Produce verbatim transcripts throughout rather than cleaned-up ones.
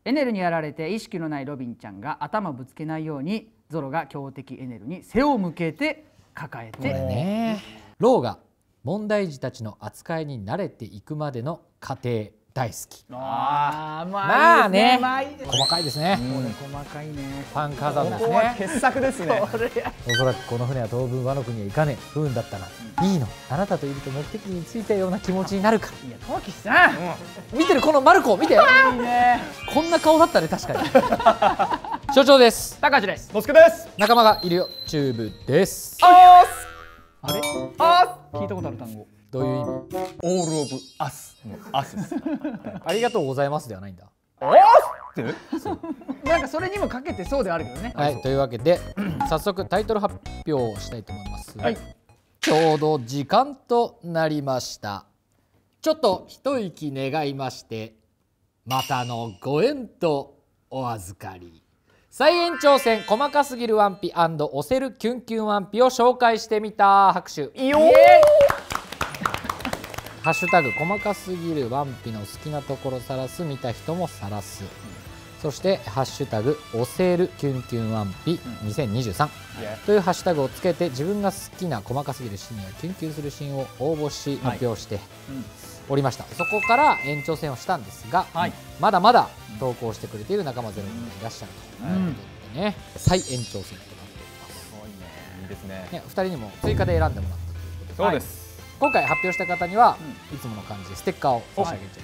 エネルにやられて意識のないロビンちゃんが頭ぶつけないようにゾロが強敵エネルに背を向けて抱えて、 ね、ローが問題児たちの扱いに慣れていくまでの過程大好き。 ああ、 まあね、 細細かいですね。 細かいね。 ファン火山ですここはね。 傑作ですね。 おそらくこの船は当分和の国へ行かねえ。不運だったな。いいの、あなたといると目的に着いたような気持ちになるから。 いや、トキさん、 見てるこのマルコ見て。いいね。こんな顔だったね、確かに。所長です。 高橋です。 のすけです。 仲間がいるよ。チューブです。 あーす。 あれ？ あ聞いたことある単語。 どういう意味？ ー。オールオブアスのアスです。 ありがとうございますではないんだ。 おーすって？ なんかそれにもかけてそうではあるけどね。 はい、というわけで早速タイトル発表をしたいと思います。 はい。 ちょうど時間となりました。ちょっと一息願いまして、またのご縁とお預かり。再延長戦細かすぎるワンピ&押せるキュンキュンワンピを紹介してみた。拍手。 いいよー。 ハッシュタグ細かすぎるワンピの好きなところさらす、見た人もさらす。そしてハッシュタグ押せるキュンキュンワンピにせんにじゅうさんというハッシュタグをつけて、自分が好きな細かすぎるシーンやキュンキュンするシーンを応募し発表しておりました。そこから延長戦をしたんですが、 はい、 まだまだ投稿してくれている仲間ゼロ人がいらっしゃるということでね、再延長戦となっております。 いいですね。 ね、ふたりにも追加で選んでもらったということで、 そうです。 今回発表した方には、いつもの感じでステッカーを差し上げていただきます。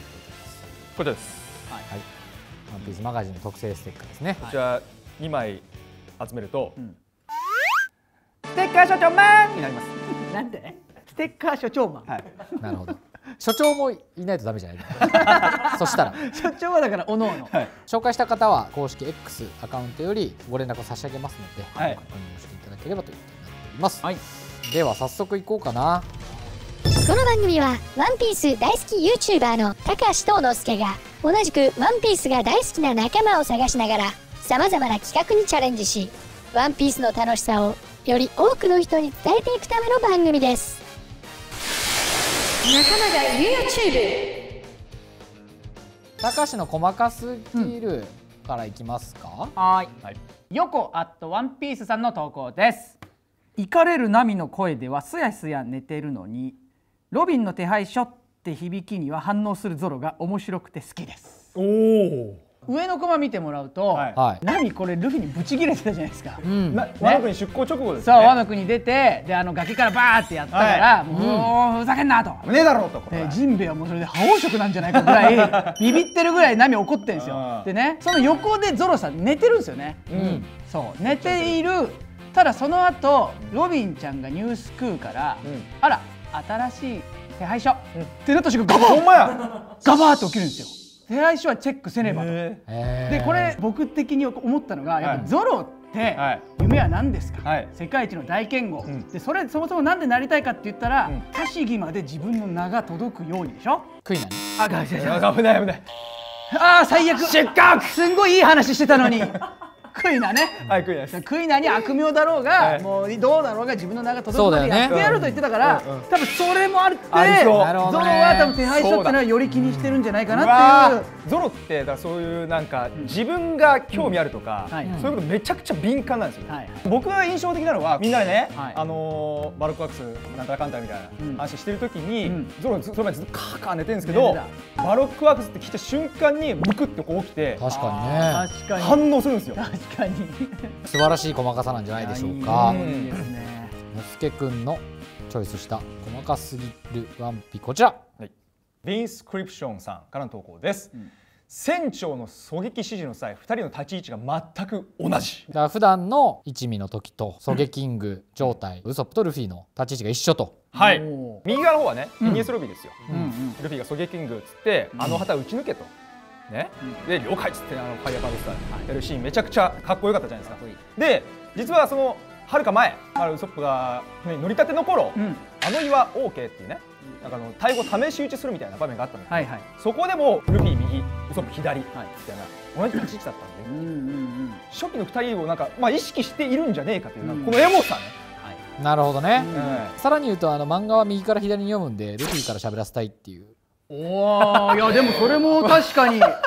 こちらです。 はい、ワンピースマガジンの特製ステッカーですね。 こちらにまい集めると、 ステッカー所長マンになります。なんで？ステッカー所長マン。 はい。 なるほど。所長もいないとダメじゃないそしたら所長はだからおのおの、 はい、 紹介した方は公式 X アカウントよりご連絡を差し上げますので、 はい、 確認をしていただければということになっております、 はい、 では早速いこうかな。 この番組はワンピース大好き YouTuber の高橋とのすけが同じくワンピースが大好きな仲間を探しながらさまざまな企画にチャレンジし、ワンピースの楽しさをより多くの人に伝えていくための番組です。仲間がいるよチューブ。 高橋の細かすぎるからいきますか。 はい、はい、ヨコアットワンピースさんの投稿です。イカれるナミの声ではすやすや寝てるのに、ロビンの手配書って響きには反応するゾロが面白くて好きです。 おお。 上のコマ見てもらうと、はい、ナミこれルフィにブチギレてたじゃないですか。 ワノ国出港直後ですね。そう、ワノ国出て、であの崖からバーってやったから、はい、もう、うん、ふざけんなと。 ねえだろうと。 えー、ジンベエはもうそれで覇王色なんじゃないかぐらいビビってるぐらいナミ怒ってるんですよ。でね、その横でゾロさん寝てるんですよね。うん、そう寝ている。ただその後ロビンちゃんがニュースクーから、うん、あら新しい手配書、うん、ってなった瞬間ガバッガバーって起きるんですよ。手配書はチェックせねばと。でこれ僕的に思ったのが、やっぱゾロって夢は何ですか、はい、世界一の大剣豪、うん、でそれそもそもなんでなりたいかって言ったら、うん、多思議まで自分の名が届くようにでしょ。 クイナね。 あ、危ない危ない危ない。 ああ最悪。失格。すんごいいい話してたのに。クイナね、 はい、クイナです。 クイナに悪名だろうが、はい、もうどうだろうが自分の名が届くまでやってやると言ってたから、うんうん、多分それもあって、ゾロは多分手配書っていうのはより気にしてるんじゃないかなっていう。 ゾロってだからそういうなんか自分が興味あるとか、うんはい、そういうことめちゃくちゃ敏感なんですよ。はい、僕が印象的なのはみんなでね、はい、あのー、バルクワックスなんたらかんたらみたいな話してる時に、うん、ゾロその前ずっとカーカー寝てるんですけど、バルクワックスって聞いた瞬間にムクってこう起きて、 確かにね、 反応するんですよ。 確かに素晴らしい細かさなんじゃないでしょうか。のすけくんのチョイスした細かすぎるワンピこちら、はい、 ビンスクリプションさんからの投稿です。うん、船長の狙撃指示の際ふたりの立ち位置が全く同じ。 だから普段の一味の時とソゲキング状態、うん、ウソップとルフィの立ち位置が一緒と。 はい、右側の方はねフィニエスロビーですよ。ルフィがソゲキングっつって、うん、あの旗打ち抜けと。ね、で了解っつってあのファイアーバルスターやるシーンめちゃくちゃかっこよかったじゃないですか。で実はそのはるか前ウソップが船に乗りたての頃、うん、あの岩 オーケー っていうね、なんかあの対語試し撃ちするみたいな場面があったんですけど、はいはい、そこでもルフィ右ウソップ左みたいな同じ立ち位置だったんで、初期のふたりをなんか、まあ、意識しているんじゃねえかという、うん、このエモさね。 なるほどね。うん、さらに言うとあの漫画は右から左に読むんでルフィから喋らせたいっていう。 おお、いやでもそれも確かに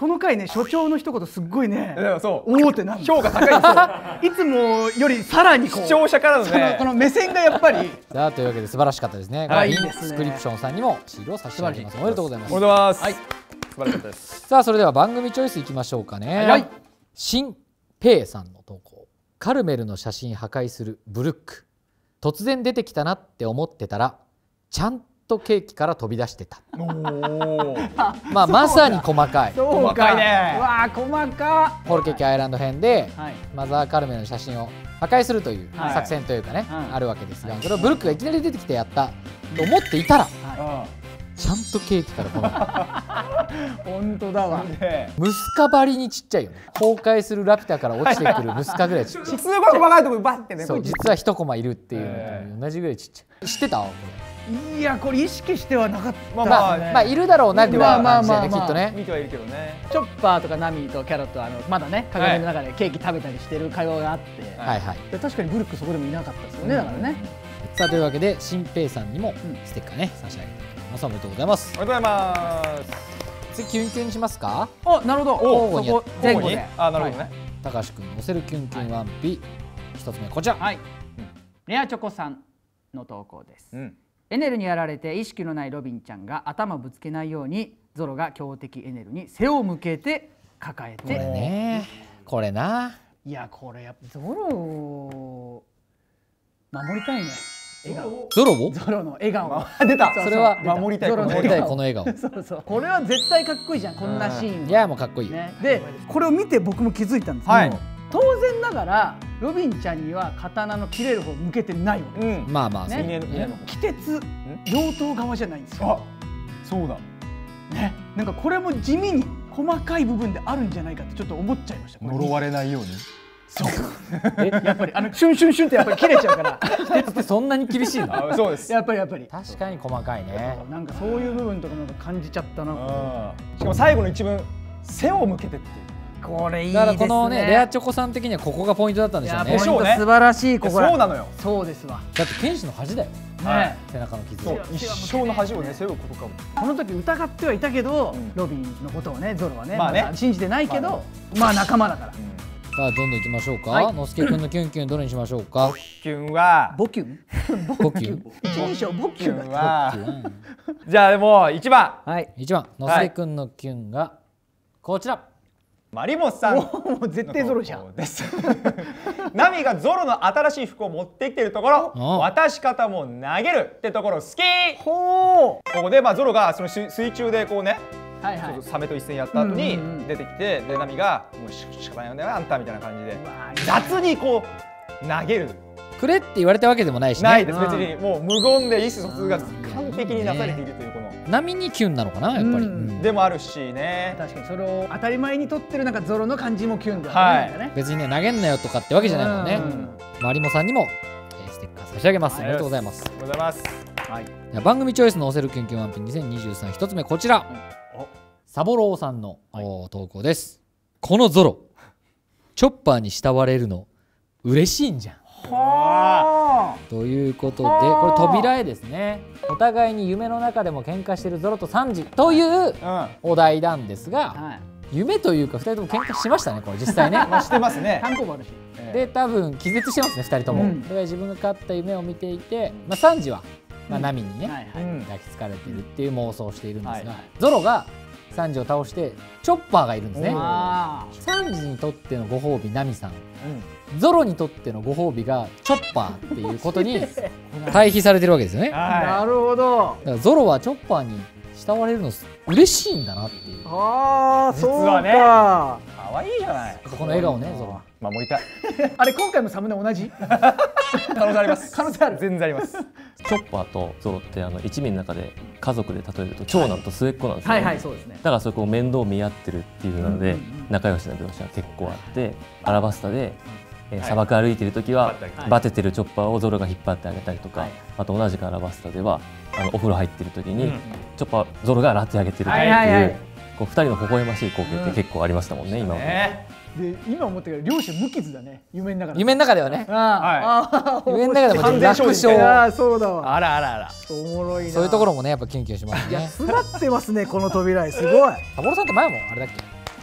この回ね所長の一言すっごいねでもそうおおってなる評価高いんですよ。 いつもよりさらにこう視聴者からのそのねこの目線がやっぱりさあというわけで素晴らしかったですね。 はいインスクリプションさんにもシールを差し上げます。おめでとうございます。 おめでとうございます。 はい素晴らしかったです。 さあそれでは番組チョイスいきましょうかね。 はい新ペイさんの投稿。カルメルの写真破壊するブルック。突然出てきたなって思ってたらちゃんとケーキから飛び出してた。 おお。 まあまさに細かい。 そう細かいねうわあ細かホールケーキアイランド編ではいマザーカルメルの写真を破壊するというはい作戦というかね、 はいあるわけですが、それをブルックがいきなり出てきてやったと思っていたらはちゃんとケーキから飛ぶ。 い本当だわでムスカばりにちっちゃいよね。崩壊するラピュタから落ちてくるムスカぐらいちっちゃい。 すごい細かいところバッてね。 そう実は一コマいるっていうえのと同じぐらいちっちゃい。知ってた？こいやこれ意識してはなかったまあれまあまあいるだろうなぐらいの感じだよねまあまあまあまあきっとね。 見てはいるけどね。 チョッパーとかナミとキャロットあのまだね鏡の中でケーキ食べたりしてる会話があって、 はいはい。 で確かにブルックそこでもいなかったですよね、だからねさあというわけで新平さんにもんステッカーね差し上げていきます。おめでとうございます。 おめでとうございます。 次キュンキュンにしますか？ あなるほどおそこ前後で交互にあなるほどね。 高橋君の押せるキュンキュンワンピ一つ目こちら。 はい、レアチョコさんの投稿です、 うん。 エネルにやられて意識のないロビンちゃんが頭ぶつけないようにゾロが強敵エネルに背を向けて抱えこれて、 ねこれな。 いやこれやっぱゾロを守りたいね笑顔ゾロをゾロの笑顔出た。 それは出た守りたいゾロの守りたい笑顔この笑顔。 そうそうこれは絶対かっこいいじゃんこんなシーンいやもうかっこいい。 ね、でこれを見て僕も気づいたんですけど、 はい当然ながらロビンちゃんには刀の切れる方向けてないわけです、 うん。 まあまあそうね稲の稲の鬼鉄両党側じゃないんですよ、 あ、そうだ。 ね、なんかこれも地味に細かい部分であるんじゃないかってちょっと思っちゃいましたこれ呪われないように。 そうえやっぱりあのシュンシュンシュンってやっぱり切れちゃうから鉄ってそんなに厳しいの？ あ、そうです。 やっぱりやっぱり確かに細かいね。 なんかそういう部分とかなんか感じちゃったなうん。しかも最後の一文背を向けてっていう。 これいいですねだからこのねレアチョコさん的にはここがポイントだったんでしょうね。 いやポイントでしょうね素晴らしいここそうなのよ。 そうですわだって剣士の恥だよ。 ね背中の傷。 そう一生の恥をね背負うことかも。 この時疑ってはいたけど、 うんロビンのことをねゾロはね,、 まあねだ信じてないけど、 まあまあ仲間だから、 さあどんどん行きましょうか。 はいのすけくんのキュンキュンどれにしましょうか。 キュンはボキュンボキュン。 一人称ボキキュンだュンはじゃあもう一番はい一番のすけくんのキュンがこちら。 マリモスさん。 もう絶対ゾロじゃんです。ナミがゾロの新しい服を持ってきてるところ、 うん渡し方も投げるってところ好き。 ほここでまあゾロがその水水中でこうね、 うはいはいちょっとサメと一戦やった後にうんうんうん出てきて、でナミがもうししかないよねあんたみたいな感じでうわ雑にこう投げる。 くれって言われたわけでもないしね。 ないですうん別にもう無言で意思疎通が完璧になされているというこの波にキュンなのかなやっぱり。 うんうんでもあるしね。 確かにそれを当たり前にとってるなんかゾロの感じもキュンだよね、 はいなんかね別にね投げんなよとかってわけじゃないもんね。 うんマリモさんにもえーステッカー差し上げます。おめでとうございます。 ありがとうございます。 はいじゃあ番組チョイスの押せるキュンキュンワンピンにせんにじゅうさん一つ目こちら。サボローさんの、お投稿です。このゾロチョッパーに慕われるの嬉しいんじゃん。 はということでこれ扉絵ですね。お互いに夢の中でも喧嘩してるゾロとサンジといううん。 お題なんですあが、 はい夢というかふたりとも喧嘩しましたねこれ実際ね。 まあしてますね。 単行もあるしで多分気絶してますねふたりとも。 うんそれが自分が勝った夢を見ていて、まあ、サンジは、まあ、ナミにね、 はいはいうん。 抱きつかれてるっていう妄想をしているんですが、 はいゾロがサンジを倒してチョッパーがいるんですね。 あサンジにとってのご褒美ナミさん、 うん。 ゾロにとってのご褒美がチョッパーっていうことに対比されてるわけですよね。だかーなはるほどらゾロはチョッパーに慕われるの嬉しいんだなっていう、 ああ実はねそうかい。可愛いじゃない。 この笑顔ねゾロは。 守りたい。 あれ今回もサムネ同じ可能性あります。 可能性ある全然あります。 チョッパーとゾロってあの一味の中で家族で例えると長男と末っ子なんですよ、ねはいはいそうですねだからそこを面倒見合ってるっていうので、 うんうんうん仲良しな描写が結構あってアラバスタで、えーはい砂漠歩いてる時は、 はいバテてるチョッパーをゾロが引っ張ってあげたりとか、 はいあと同じくアラバスタではあのお風呂入ってる時に、 うんチョッパーゾロが洗ってあげてるとかっていう、 はいはいはいこうふたりの微笑ましい光景って結構ありましたもんね、今まで。 ね。 で今思ったけど両者無傷だね夢の中で夢の中ではねああ、あ夢の中でも完全勝利楽勝ああそうだわあらあらあら。 おもろいなそういうところもねやっぱキュンキュンしますいやね。 詰まってますねこの扉絵すごいサボロさんって前もあれだっけ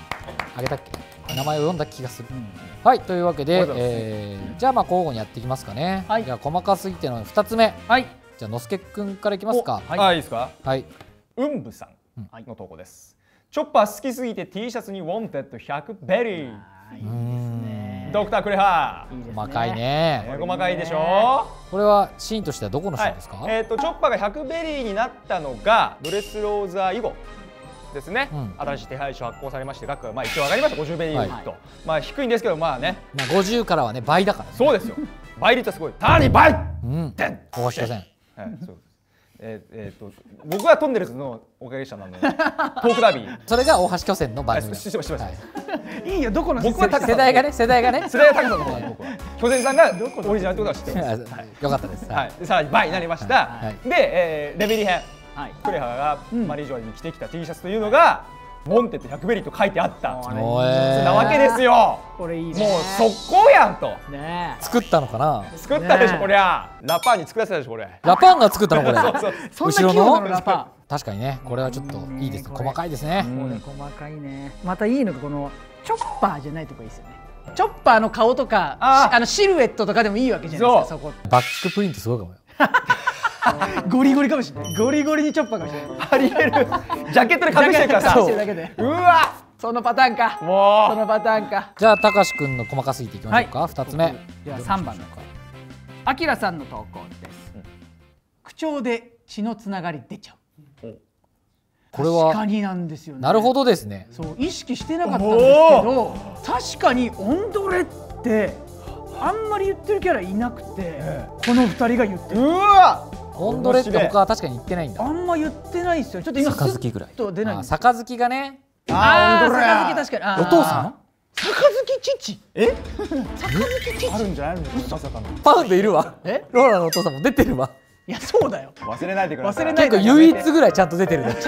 あげたっけ、名前を読んだ気がする。はい、というわけで、えー、じゃあまあ交互にやっていきますかね。はい、じゃあ細かすぎてのふたつめ。はい、じゃあのすけくんからいきますか。 はい、あ、いいですか。 はい、 うんぶさんの投稿です。チョッパー好きすぎて T シャツにウォンテッドひゃくベリー。いいですね。ドクタークレハー。細かいね。 細かいでしょ。 これはシーンとしてはどこのシーンですか。 はい、えっ、ー、とチョッパーがひゃくベリーになったのがドレスローザ以後ですね。うん、新しい手配書発行されまして、額がまあ一応上がりました。ごじゅうベリーと、はい、まあ低いんですけど、まあね。 まあごじゅうからはね倍だから、ね。 そうですよ。倍率はすごい。さらに倍。 うん。大橋巨船。 はい、そう。えー、えー、と僕はトンネルズのおかげでしたなのでトークダービー、 それが大橋巨船の番組。 してました。 いいよ、どこの僕は世代がね、世代がね、 世代が高さの方が僕は巨船さんがオリジナルってことは知ってます。 よかったです。 はい、さらに倍になりました。で、えー、レベリ編、クレハがマリージョアに着てきた T シャツというのがウォンテッドひゃくベリーと書いてあったなわけですよ。 これいいね。 もう速攻やんと。 作ったのかな。 作ったでしょこりゃ。ラパンに作らせたでしょこれ。 ラパンが作ったのこれ。 後ろのラパン。 確かにね、これはちょっといいです。細かいですね。 細かいね。またいいのがこのチョッパーじゃないとこいいですよね。チョッパーの顔とかあのシルエットとかでもいいわけじゃないですか。そこ。 バックプリントすごいかもよ。 ゴリゴリかもしれない。ゴリゴリにチョッパーかもしれない。 ありえる。ジャケットで隠してるからさ。うわ。 そのパターンか。 もう。 そのパターンか。 じゃあたかしくんの細かすぎていきましょうか。二つ目。 では三番のあきらさんの投稿です。口調で血のつながり出ちゃう。 これは確かになんですよね。 なるほどですね。 そう意識してなかったんですけど、確かにオンドレってあんまり言ってるキャラいなくて、この二人が言ってる。 うわ。 オンドレって他は確かに言ってないんだ。 あんま言ってないですよ。ちょっと今杯ぐらい。 と出ない。 杯がね。 ああ、杯確かに。 お父さん？ 杯父？え？杯父？ あるんじゃないの？まさかの。 パウンドいるわ。え？ローラのお父さんも出てるわ。 いやそうだよ。 忘れないでください。 忘れないで。 結構唯一ぐらいちゃんと出てるね。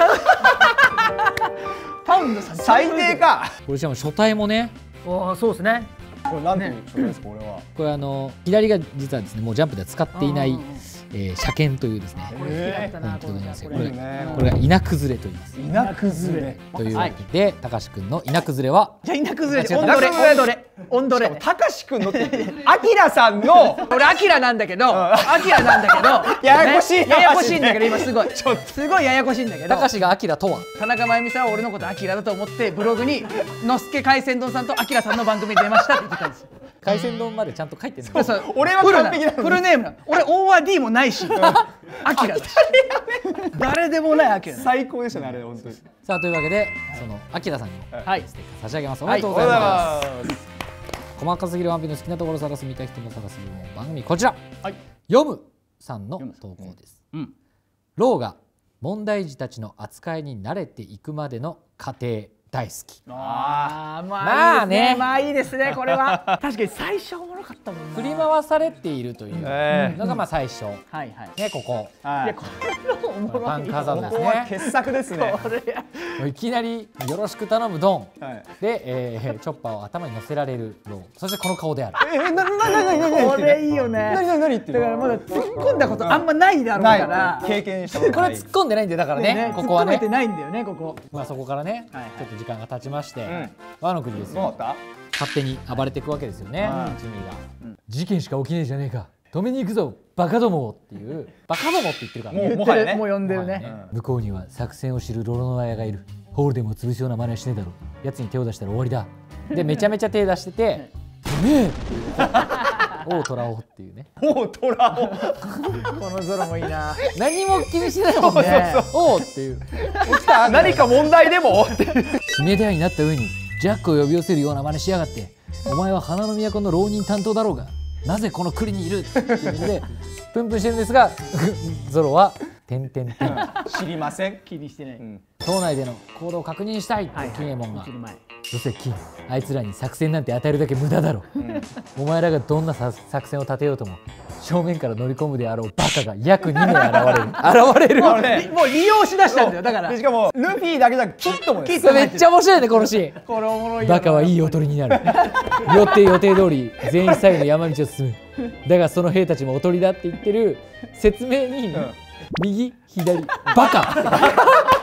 パウンドさん最低か。 これしかも書体もね。 ああそうですね。 これなんていう書体ですかこれは。 これあの左が実はですねもうジャンプでは使っていない。えー、車検というですね。これこれが稲崩れと言います。 稲崩れというわけで、たかしくんの稲崩れは。 じゃ稲崩れ。オンドレ。オンドレ。オンドレ。 たかしくんのって。あきらさんの。 俺あきらなんだけど。あきらなんだけど。 ややこしい。 ややこしいんだけど、今すごい。すごいややこしいんだけど。 たかしがあきらとは。 田中真由美さんは俺のことあきらだと思ってブログにのすけ海鮮丼さんとあきらさんの番組に出ましたって言ってたんですよ。 海鮮丼までちゃんと書いてる。 そうそう。 俺は完璧なフルネームな。俺 オーアールディー もないし。アキラだし。誰でもないアキラ。 最高でしたねあれ本当に。 さあというわけでそのアキラさんにもステッカー差し上げます。おめでとうございます。細かすぎるワンピの好きなところ探す見た人も探す番組こちら。読むさんの投稿です。ローが問題児たちの扱いに慣れていくまでの過程。大好き。 ああまあね、まあいいですねこれは。確かに最初おもろかったもんな。振り回されているというのがまあ最初。はいはい。 ねここ。 いやこれのおもろい。 パンカザンですね。傑作ですね。 いきなりよろしく頼むドンでチョッパーを頭に乗せられるロー。そしてこの顔である。 えなななななな。 これいいよね。 なになになにってだからまだ突っ込んだことあんまないだろうから。 経験したことない。これ突っ込んでないんでだからね。ここはね。 突っ込めてないんだよねここ。 まあそこからねちょっと時間が経ちまして。ワノ国ですよ。勝手に暴れていくわけですよね。ジミーが事件しか起きねえじゃねえか止めに行くぞバカどもっていうバカどもって言ってるからね。 もうもはやねもう呼んでるね。 向こうには作戦を知るロロノアヤがいる。ホールでも潰すような真似はしねえだろう。やつに手を出したら終わりだ。でめちゃめちゃ手出してて「てめえ!」王トラオっていうね。 王トラオこのゾロもいいな。 何も気にしないもんね。王っていう何か問題でも指名手配になった上にジャックを呼び寄せるような真似しやがって。お前は花の都の浪人担当だろうがなぜこの国にいるっていうのでプンプンしてるんですがゾロは「てんてんてん」 知りません。 気にしてない。 島内での行動を確認したいって金右衛門が「どうせ金あいつらに作戦なんて与えるだけ無駄だろ。お前らがどんな作戦を立てようとも正面から乗り込むであろうバカが約にめい現れる。現れる。 もう利用しだしたんだよだから。 しかもルフィだけじゃキットもめっちゃ面白いねこのシーン。 これおもろい。 バカはいいおとりになる。よって予定通り全員左右の山道を進む。だがその兵たちもおとりだって言ってる説明に右左バカ。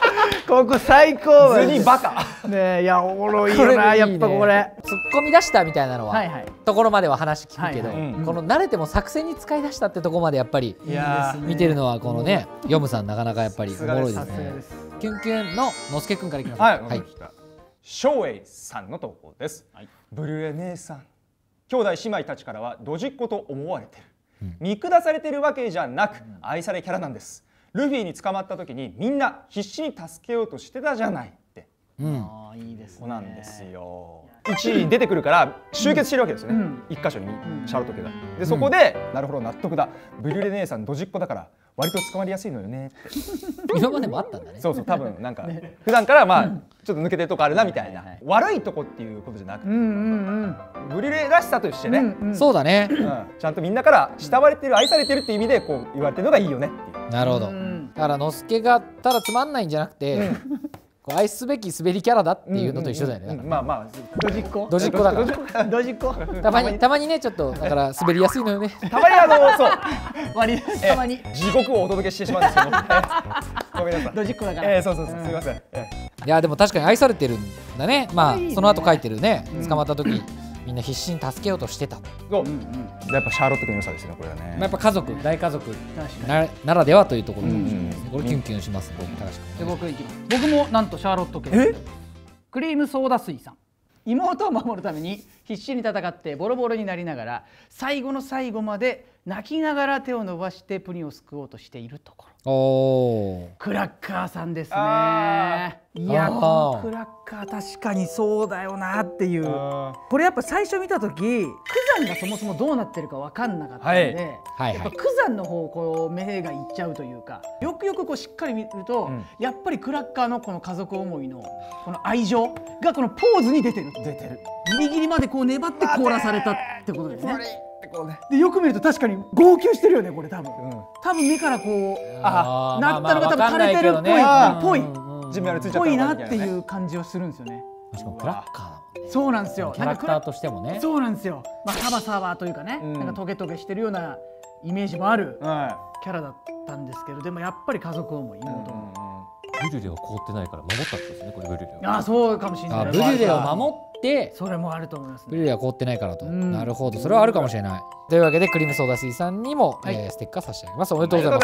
ここ最高図にバカねえ、いやおもろいよな、やっぱこれ突っ込み出したみたいなのは、 はいはい、 ところまでは話聞くけど、 はいはい、 この慣れても作戦に使い出したってところまでやっぱりいや見てるのはこのね、ヨムさんなかなかやっぱりおもろいですね。 すキュンキュンののすけくんからいきます。 はい、 はい、 翔英さんの投稿です、はい、ブルエ姉さん、兄弟姉妹たちからはドジっ子と思われてる、うん、見下されてるわけじゃなく愛されキャラなんです。ルフィに捕まった時にみんな必死に助けようとしてたじゃないって、うん、あいいですね、そうなんですよ。いちいに出てくるから集結してるわけですよね、うん、一箇所にシャーロット家が。でそこで、うん、なるほど納得だ、ブリュレ姉さんドジっ子だから割と捕まりやすいのよねって今までもあったんだね。 そうそう、多分なんか普段からまあちょっと抜けてるとこあるなみたいな、悪いとこっていうことじゃなくて、ブリュレらしさとしてね、 うんうん、そうだね、うん、 ちゃんとみんなから慕われてる愛されてるっていう意味でこう言われてるのがいいよねっていう。 なるほど。だからのすけがただつまんないんじゃなくて、うん、こう愛すべき滑りキャラだっていうのと一緒だよね。 まあまあドジっ子ドジっ子だからドジっ子たまにたまにねちょっとだから滑りやすいのよね。 たまにあのそう割りたまに地獄をお届けしてしまうんですけどごめんなさい、 ドジっ子だから。 えー、そうそうそう、すみません。いやでも確かに愛されてるんだね。まあその後書いてるね、捕まった時みんな必死に助けようとしてた。 そう、やっぱシャーロット君の良さですね、これはね。 やっぱ家族、大家族なならではというところで、これキュンキュンしますね。 で僕いきます。僕もなんとシャーロット家。クリームソーダ水さん。妹を守るために必死に戦ってボロボロになりながら最後の最後まで泣きながら手を伸ばしてプリンを救おうとしているところ。おクラッカーさんですね。いや、このクラッカー確かにそうだよなっていう。これやっぱ最初見た時九山がそもそもどうなってるか分かんなかったんで、やっぱ九山の方こう目がいっちゃうというか、よくよくこうしっかり見ると、うん、やっぱりクラッカーのこの家族思いのこの愛情がこのポーズに出てる。出てる。ギリギリまでこう粘って凍らされたってことですね。でよく見ると確かに号泣してるよね、これ多分、うん、多分目からこうあなったのが多分垂れてるっぽいっぽいなっていう感じはするんですよね。 しかもクラッカーだもんね。 そうなんですよ。 キャラクターとしてもね。 そうなんですよ。まあサバサバというかね、うん、なんかトゲトゲしてるようなイメージもあるキャラだったんですけど、でもやっぱり家族思い、妹の。 ブリュレが凍ってないから守ったんですね、これブリュレ。 ああ、そうかもしれない。 ブリュレを守ってそれもあると思いますね。 ブリュレは凍ってないからと、うん、なるほど、それはあるかもしれない。というわけでクリームソーダ水さんにも、はい、えー、ステッカー差し上げます。おめでとうございます。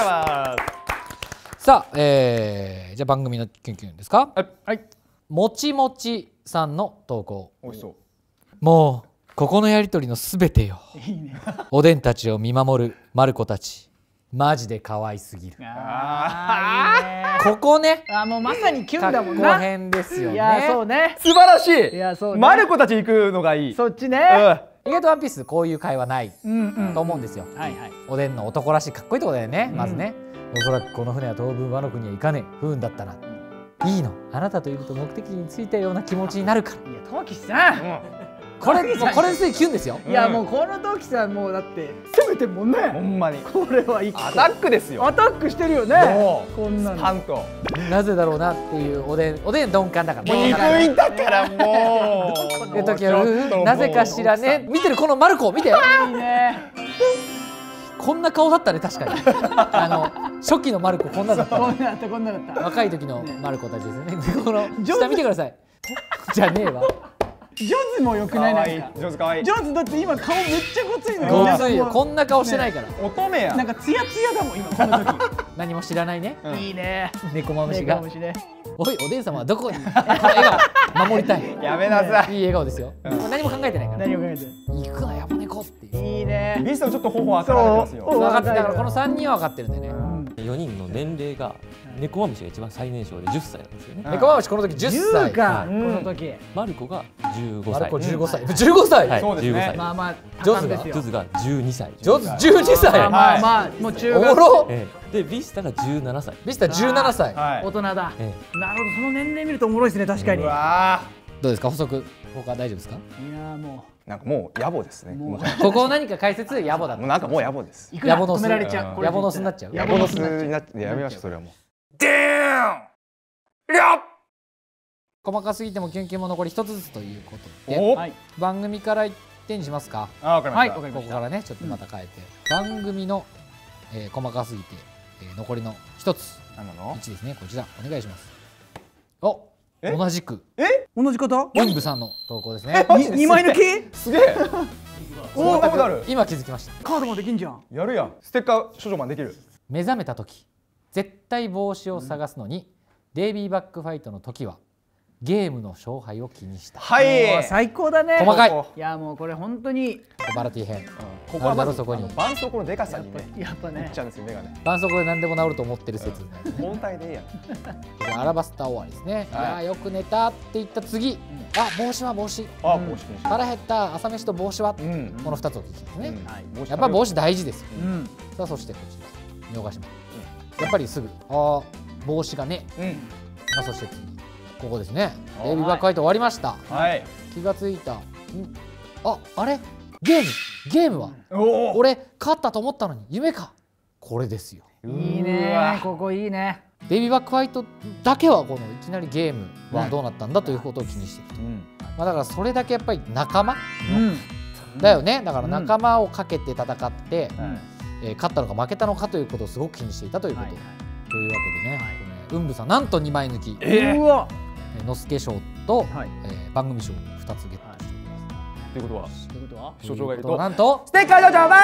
さあ、えー、じゃあ番組のキュンキュンですか。はい、はい、もちもちさんの投稿。 おいしそう。 もうここのやりとりのすべてよ。いいね。おでんたちを見守るマルコたち、マジで可愛すぎる。ああ、いいね。ここね。 あ、もうまさにキュンだもんな。 こ編ですよね。 いや、そうね。 素晴らしい。 いや、そうね。 マルコたち行くのがいい。 そっちね。 意外とワンピースこういう会話ないと思うんですよ。はいはい。おでんの男らしいかっこいいところだよね。まずね。おそらくこの船は当分和の国へ行かねえ不運だったな。いいの。あなたといると目的に着いたような気持ちになるから。 いや、トキさん。 これもうこれですキュンですよ。 いや、もうこの時さんもうだって攻めてもんね。 ほんまにこれは一個アタックですよ。 アタックしてるよね。こんなのスタント。 なぜだろうなっていうおでんおでん鈍感だから。 鈍いだからもう。 いう時はなぜかしらね。見てるこのマルコ見て。いいね。こんな顔だったね、確かに。あの初期のマルコこんなだった。 こんなだったこんなだった。 若い時のマルコたちですね。この下見てください。じゃねえわ。 ジョズも良くないですか。 ジョズ可愛い。 ジョズだって今顔めっちゃごついのよ。 ごついよ。こんな顔してないから。 乙女や。 なんかツヤツヤだもん今この時。 何も知らないね。 いいね。 猫まむしが。おい、おでん様はどこに。笑顔守りたい。 やめなさい。 いい笑顔ですよ。何も考えてないから。 何も考えてない。 行くなやぼ猫っていう。 いいね。 ビストもちょっと頬赤られてますよ。 分かってたからこの三人は分かってるんでね。 よにんの年齢が猫まむしが一番最年少でじゅっさいなんですよね。 猫まむしこの時じゅっさいか。この時。 マルコがじゅうごさい。 マルコじゅうごさい。じゅうごさい。 そうですね。 まあまあジョズがジョズがじゅうにさい。 ジョズじゅうにさい。 まあまあもう中学。 おもろ。 でビスタがじゅうななさい。 ビスタじゅうななさい。 大人だ。なるほど、その年齢見るとおもろいですね、確かに。 どうですか、補足他大丈夫ですか。 いやもうなんかもう野暮ですね。 ここ何か解説野暮だ。 もうなんかもう野暮です。 野暮の止められちゃう。 野暮の巣になっちゃう。 野暮の巣になってやめましょう、それはもう。 でーん。りゃっ。細かすぎてもキュンキュンも残り一つずつということで、番組から一点にしますか。 あ、わかりました。 ここからねちょっとまた変えて、番組の細かすぎて残りの一ついちですね、こちらお願いします。 お、同じく同じ方？ ウンブさんの投稿ですね。 にまい抜き？ すげえ。そんなことある。 今気づきました。 カードもできんじゃん。 やるやん。ステッカー処女マンできる。 目覚めた時、絶対帽子を探すのに、デイビーバックファイトの時はゲームの勝敗を気にした。 はもうい。 最高だね。 細かい。 いやもうこれ本当にバラティ編。 ここはまずそこに絆創膏のでかさにね。 やっぱねいっちゃうんですよ目がね。 絆創膏で何でも治ると思ってる説。 本体でいいやん。 アラバスタ終わりですね。いやーよく寝たって言った次、あ、帽子は帽子。 あ、帽子禁止。 腹減った朝飯と帽子は、 うん。 このふたつを聞きますね。 はいやっぱ帽子大事ですよ。 うんさあそしてこちら見逃します。やっぱりすぐ、ああ帽子がね。 うん。 まあそして次ここですね。デイビーバックファイト終わりました。 はい。 気がついた。んあ、あれゲームゲームはおお。 俺勝ったと思ったのに夢か。これですよ。 いいねここいいね。 デイビーバックファイトだけはこのいきなりゲームはどうなったんだということを気にしている。 うん。 まあだからそれだけやっぱり仲間うんだよね。だから仲間をかけて戦って、 うんえー勝ったのか負けたのかということをすごく気にしていたということ。 はいというわけでね、これウンブさんなんとにまい抜き、 えうわえーのすけ賞と、 はいえー番組賞をふたつゲットしております。 ということはということは所長がいるということとなんとステッカー所長バ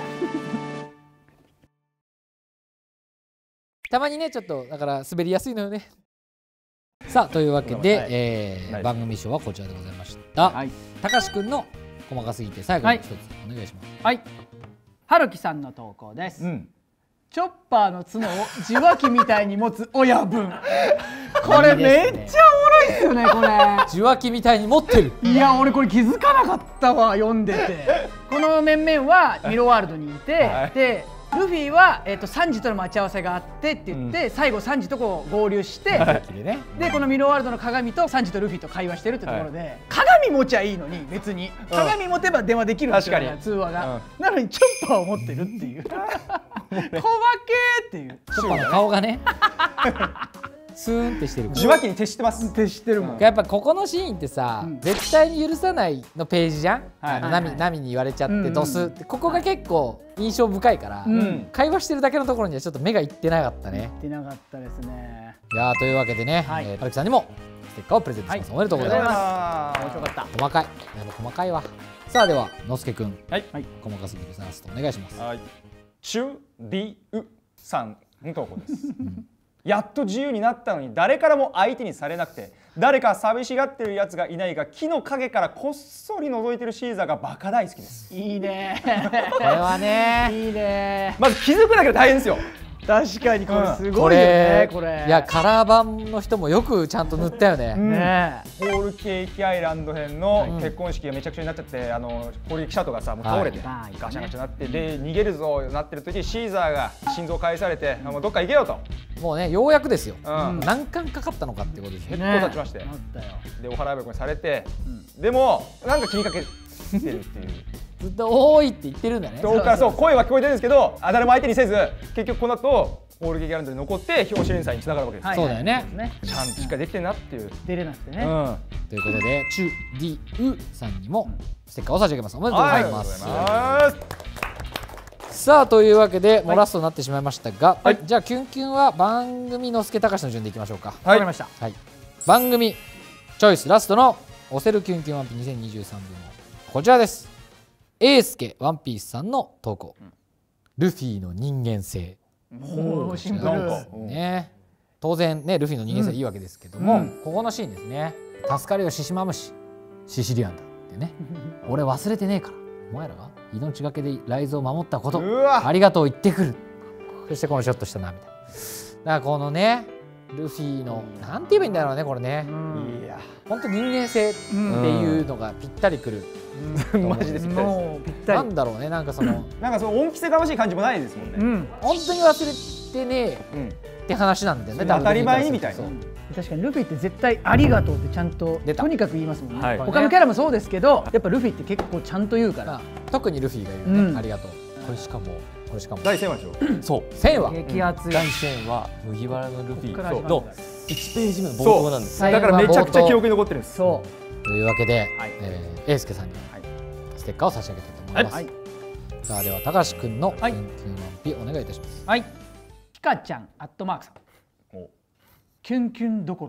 たまにねちょっとだから滑りやすいのよね。さあというわけで、 はいえーはい番組賞はこちらでございました。 はいたかしくんの細かすぎて最後に一つお願いします。 はいはるきさんの投稿です。 うん。 チョッパーの角を受話器みたいに持つ親分。これめっちゃおもろいっすよねこれ。 受話器みたいに持ってる。 いや俺これ気づかなかったわ読んでて。この面々はミロワールドにいて、 はいでルフィは、えー、とサンジとの待ち合わせがあってって言って、最後サンジとこう合流して、 でね。 でこのミロワールドの鏡とサンジとルフィと会話してるってところで、鏡持ちゃいいのに別に鏡持てば電話できるんですよ、 確かに通話が、なのにチョッパーを持ってるっていう小分けっていうチョッパーの顔がねスーンってしてる。 受話器に徹してます。 徹してるもん、 やっぱここのシーンってさ、 うん絶対に許さないのページじゃん。あのはいナミナミに言われちゃっうんうんてドスってここが結構印象深いから、 うん会話してるだけのところにはちょっと目がいってなかったね。 出なかったですね。 いやーというわけでね、 はいえーはるきさんにもステッカーをプレゼントします。 はいおめでとうございます。 あ面白かった。 細かい。やっぱ細かいわ。さあではのすけくん、 はい。 細かすぎるサラストお願いします。 はい。チュリウさんの投稿です。やっと自由になったのに誰からも相手にされなくて、誰か寂しがってるやつがいないが木の陰からこっそり覗いてるシーザーがバカ大好きです。 いいね。 これはねいいね。 まず気づくだけで大変ですよ。 確かにこれすこごいよねれこれ。 いやカラー版の人もよくちゃんと塗ったよね。 ねホールケーキアイランド編の結婚式がめちゃくちゃになっちゃって、あの攻撃シャトがさもう倒れて、 はいガシャガシャなってで逃げるぞなってる時シーザーが心臓返されてもうどっか行けよと、 もうねようやくですよ。 うん何巻かかったのかってことですね。 結構経ちまして、 なったよ。 でお払い箱にされて、でもなんか気にかけてるっていうずっと多いって言ってるんだね。 遠くからそう声は聞こえてるんですけど、あ誰も相手にせず結局この後ホールケーキアイランドに残って表紙連載に繋がるわけです、 はいそうだよねね。 ちゃんとしっかりできてるなっていう、 出れなくてね。 うん、 ということでチュディウさんにもステッカーを差し上げます。おめでとうございます。 ありがとうございます。 さあというわけでもうラストになってしまいましたが、じゃあキュンキュンは番組のすけたかしの順でいきましょうか。 わかりました。 はい、番組チョイスラストの押せるキュンキュンワンピにせんにじゅうさんぶんはこちらです。エースケワンピースさんの投稿、ルフィの人間性ほうシンプル。 なんかね、当然ねルフィの人間性いいわけですけども、 うんここのシーンですね。助かるよシシマムシシシリアンだってね俺忘れてねえからお前らは命がけでライズを守ったことうわありがとう言ってくる。そしてこのちょっとした涙だからこのねルフィのなんて言えばいいんだろうねこれね、 いや本当人間性っていうのがぴったりくる、 マジでぴったりです。 もうぴったり。 なんだろうねなんかそのなんかその恩着せがましい感じもないですもんね。 うん。 本当に忘れてねえうんって話なんだよね。 当たり前にみたいなそう確かにルフィって絶対ありがとうってちゃんと出たとにかく言いますもんね。 はい他のキャラもそうですけど、やっぱルフィって結構ちゃんと言うから。 まあ特にルフィが言うね、 うんありがとうこれしかもこれしかも第千話でしょ。 そうせんわ激アツい。 第一戦は麦わらのルフィこっから始まるのいちページ目の冒頭なんです。 そうだからめちゃくちゃ記憶に残ってるんです。 そというわけで、 はいえー、エースケさんにステッカーを差し上げたいと思います、 はいさあでは高橋くんのはいキュンキュンワンピお願いいたします。 う。はい。ピカちゃんアットマークさん。 おキュンキュンどころか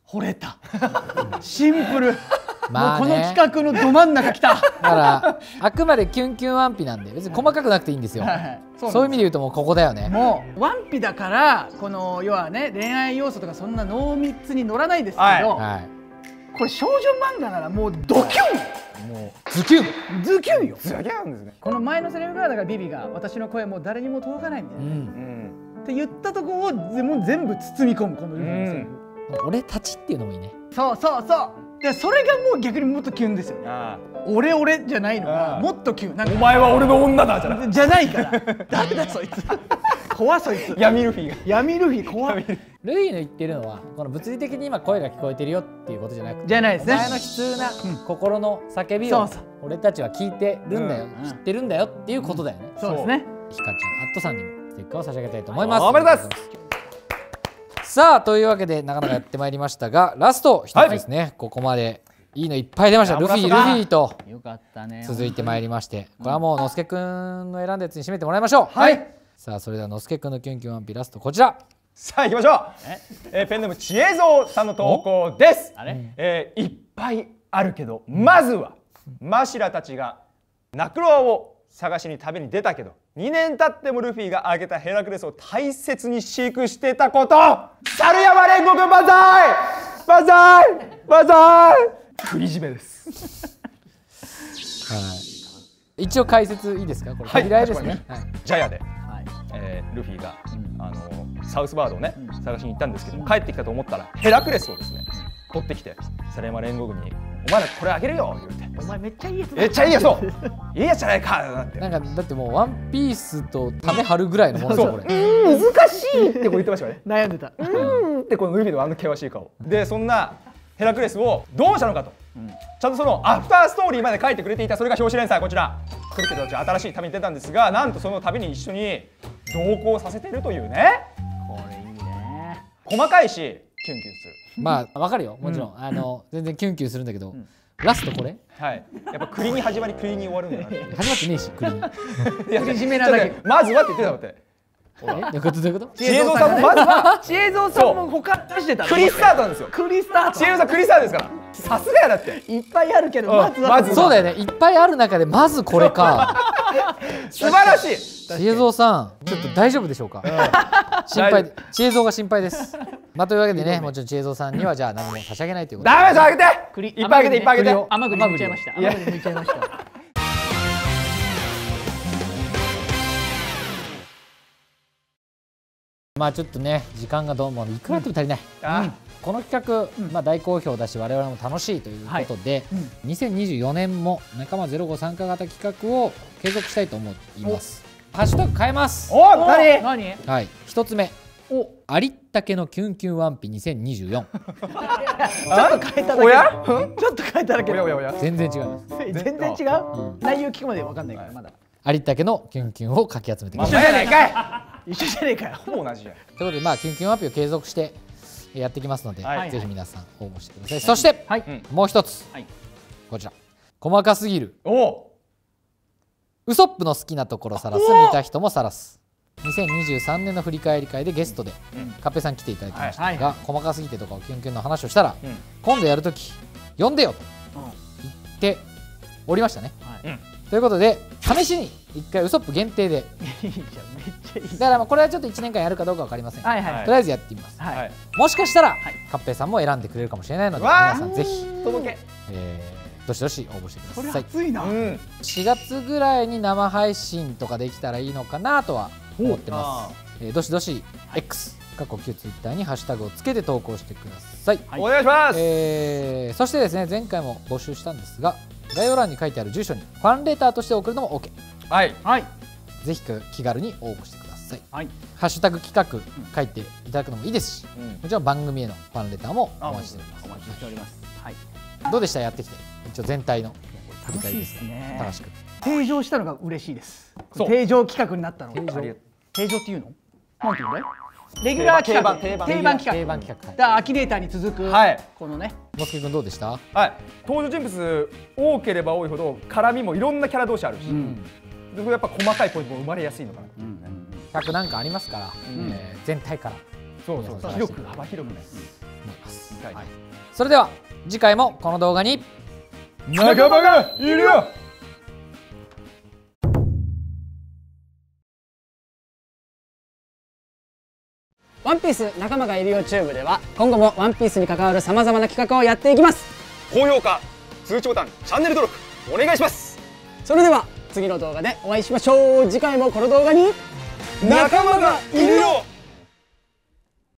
惚れたシンプルまあね、 もうこの企画のど真ん中来ただからあくまでキュンキュンワンピなんで別に細かくなくていいんですよ。そういう意味で言うともうここだよね。 もうワンピだからこの要はね恋愛要素とかそんな濃密に乗らないですけど、 はい、 これ少女漫画ならもうドキュン、 もうズキュンズキュンよ。 ズキュンですね。 この前のセリフがだからビビが私の声もう誰にも届かないみたいな、うん、って言ったとこをもう全部包み込むこのルフィのセリフ。 俺たちっていうのもいいね。 そうそうそう。でそれがもう逆にもっとキュンですよね。俺俺じゃないのがもっとキュン。なんかお前は俺の女だじゃないじゃないから。誰だそいつ。怖そいつ。 闇ルフィが。 闇ルフィ怖い。 ルフィの言ってるのはこの物理的に今声が聞こえてるよっていうことじゃなくて、 じゃないですね。 お前の悲痛な心の叫びを俺たちは聞いてるんだよ、知ってるんだよっていうことだよね。 そうですね。 ひかちゃん、アットさんにもステッカーを差し上げたいと思います。 おめでとうございます。 さあというわけでなかなかやってまいりましたがラスト一つですね、はい、ここまでいいのいっぱい出ました。ルフィルフィと続いてまいりまして、これはもうのすけくんの選んだやつに締めてもらいましょう。はい、さあそれではのすけくんのキュンキュンワンピラストこちら。 さあ行きましょう。ええー、ペンネームちえぞうさんの投稿です。えー、いっぱいあるけどまずはマシラたちがナクロワを探しに旅に出たけどにねん経ってもルフィがあげたヘラクレスを大切に飼育してたこと。猿山煉獄万歳万歳万歳。栗締めです。 はい。一応解説いいですか。これ扉絵ですね。 はい、ジャヤで、はいえー、ルフィが、うん、あのサウスバードをね、うん、探しに行ったんですけど、うん、帰ってきたと思ったらヘラクレスをですね取ってきて猿山煉獄にお前らこれあげるよ言うて。 お前めっちゃいいやつだ。 めっちゃいいやつそういいやつじゃないかだって。 なんかだってもうワンピースとため張るぐらいのものですよこれ。 難しいってこう言ってましたよね。 悩んでた。 うんってこのルフィのあの険しい顔でそんなヘラクレスをどうしたのかと、うん、ちゃんとそのアフターストーリーまで書いてくれていた。それが表紙連載こちら。クリケットたち新しい旅に出たんですがなんとその旅に一緒に同行させているというね。 これいいね。 細かいしキュンキュンする。 まあわかるよもちろん、うん、あの全然キュンキュンするんだけど、うん、ラストこれはいやっぱ栗に始まり栗に終わるんだなって始まってねえし栗に栗締めなだけまずはって言ってたのってえどういうことどういうことちえぞうさんもまずはちえぞうさんも他出してた栗スタートなんですよ。 栗スタートちえぞうさん栗スタートですからさすがやだっていっぱいあるけどまずはそうだよねいっぱいある中でまずこれか素晴らしい。 ちえぞうさんちょっと大丈夫でしょうか。心配ちえぞうが心配です。まあというわけでねもちろんちえぞうさんにはじゃあ何も差し上げないということで。 ダメですあげて栗いっぱいあげていっぱいあげて。 甘栗抜いちゃいました。甘栗抜いちゃいました。 まあちょっとね時間がどうもいくらでも足りない、うん、この企画、うんまあ、大好評だし我々も楽しいということで、はいうん、にせんにじゅうよねんも仲間ゼロご参加型企画を継続したいと思います。ハッシュタグ変えます。 お何何はい一つ目おありったけのキュンキュンワンピにせんにじゅうよん。ちょっと変えただけ。おやちょっと変えただけ。 全然違います。 全然違う、うん、内容聞くまで分かんないからまだありったけのキュンキュンをかき集めてきました。 一緒じゃねえかい一緒じゃねえかよ。 ほぼ同じじゃん。 ということでまあキュンキュンワンピを継続してやっていきますので、はい、ぜひ皆さん応募してください。そして、はい、もう一つ、はい、こちら細かすぎるおウソップの好きなところさらす見た人もさらすにせんにじゅうさんねんの振り返り会でゲストでカッペさん来ていただきましたが、はいはい、細かすぎてとかキュンキュンの話をしたら、うん、今度やるとき呼んでよと言っておりましたね、はいうん、ということで試しにいっかいウソップ限定でいいじゃんめっちゃいいだからまあこれはちょっといちねんかんやるかどうか分かりません、はいはい、とりあえずやってみます、はい、もしかしたら、はい、カッペさんも選んでくれるかもしれないので皆さんぜひ届け、 えー、どしどし応募してください。 それ熱いな、うん、 しがつぐらいに生配信とかできたらいいのかなとは思ってます。えー、どしどし X 過去旧ツイッターにハッシュタグをつけて投稿してください。 はい、お願いします、 えー、そしてですね前回も募集したんですが概要欄に書いてある住所にファンレターとして送るのも OK。はい、はい、ぜひ気軽に応募してください。はい、ハッシュタグ企画書いていただくのもいいですし、うん、もちろん番組へのファンレターもお待ちしております。 お待ちしております。はい、 どうでしたやってきて一応全体の楽しいですね。 楽しく定常したのが嬉しいです。定常企画になったの。定常定常っていうの？なんていうんだい？レギュラー企画、定番定番企画、定番企画。だからアキネーターに続くこのね。 もすけくんどうでした？ はい。登場人物多ければ多いほど絡みもいろんなキャラ同士あるし、でやっぱ細かいポイントも生まれやすいのかな。 企画なんかありますから、全体から。 そうそう。広く幅広くね。 思います。はい、それでは次回もこの動画に仲間がいるよ。 ワンピース仲間がいるよチューブでは今後もワンピースに関わるさまざまな企画をやっていきます。 高評価、通知ボタン、チャンネル登録お願いします。 それでは次の動画でお会いしましょう。次回もこの動画に仲間がいるよ。